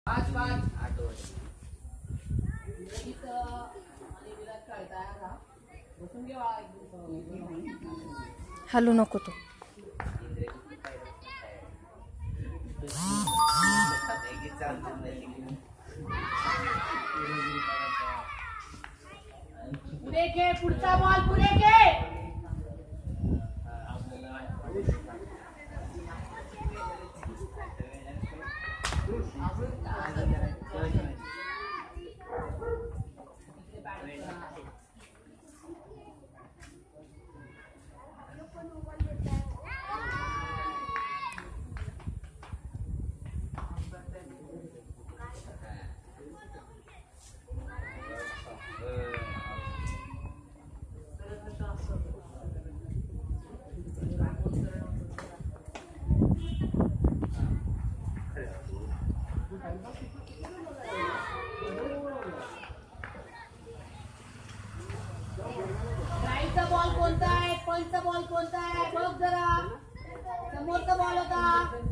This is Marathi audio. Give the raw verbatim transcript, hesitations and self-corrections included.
पाच पाच आठ विराट खेळताय बसून घे. हलू नको तू. पुढे घे, पुढचा बॉल पुढे घे. राईटचा बॉल कोणता आहे, पंचचा बॉल कोणता आहे बघ जरा. समोरचा बॉल होता.